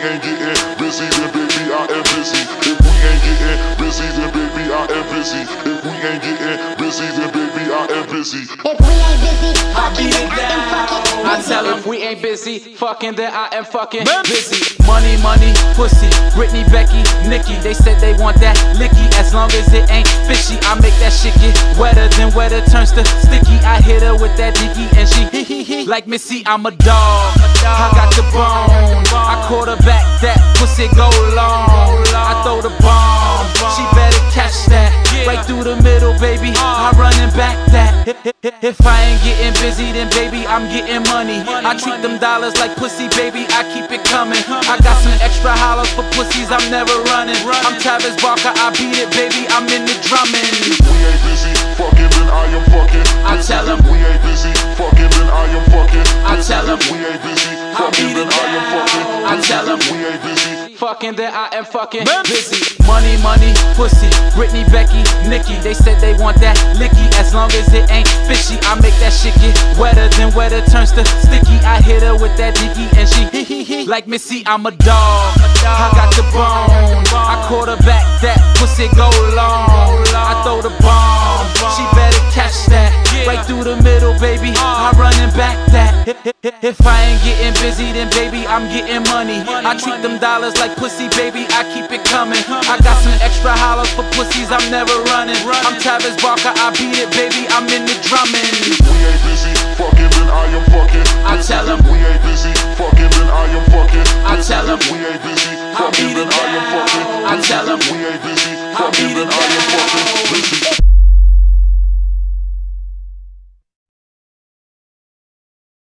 ain't getting busy, then baby I am busy. If we ain't getting busy, then baby I am busy. If we ain't getting busy, then baby I am busy. If we ain't busy, I beat it then I am fucking down. I busy. tell them we ain't busy, fucking then I am fucking busy. Money, money, pussy, Britney, Becky, Nicki. They said they want that licky, as long as it ain't fishy. I make that shit get wetter, then wetter turns to sticky. I hit her with that dicky and she like Missy, I'm a dog. I got the bone. I quarterback that pussy go long. I throw the bomb. She better catch that. Right through the middle, baby. I'm running back that. If I ain't getting busy, then baby, I'm getting money. I treat them dollars like pussy, baby. I keep it coming. I got some extra hollers for pussies. I'm never running. I'm Travis Barker. I beat it, baby. I'm in the drumming. If we ain't busy, fucking then I am fucking busy. I tell 'em. If we ain't busy, fucking then I am fucking busy. I tell 'em. If we ain't busy, I fucking beat then it I am fucking down. busy. I tell 'em. If we ain't busy. Fucking then I am fucking busy. Money, money, pussy, Britney, Becky, Nicki. They said they want that licky, as long as it ain't fishy. I make that shit get wetter, then wetter turns to sticky. I hit her with that dicky and she like Missy, I'm a dog. I got the bone. I quarterback that pussy go long. I throw the bomb. She better catch that. Right through the middle, baby. I'm running back that. If I ain't getting busy, then baby, I'm getting money. I treat them dollars like pussy, baby. I keep it coming. I got some extra hollers for pussies. I'm never running. I'm Travis Barker. I beat it, baby. I'm in the drumming. If we ain't busy, fucking then I am fucking busy. I tell 'em. If we ain't busy, fucking then I am fucking I busy. tell 'em. If we ain't busy, I fucking beat then it I am fucking down. I busy. tell 'em. If we ain't busy, I fucking beat then it I am fucking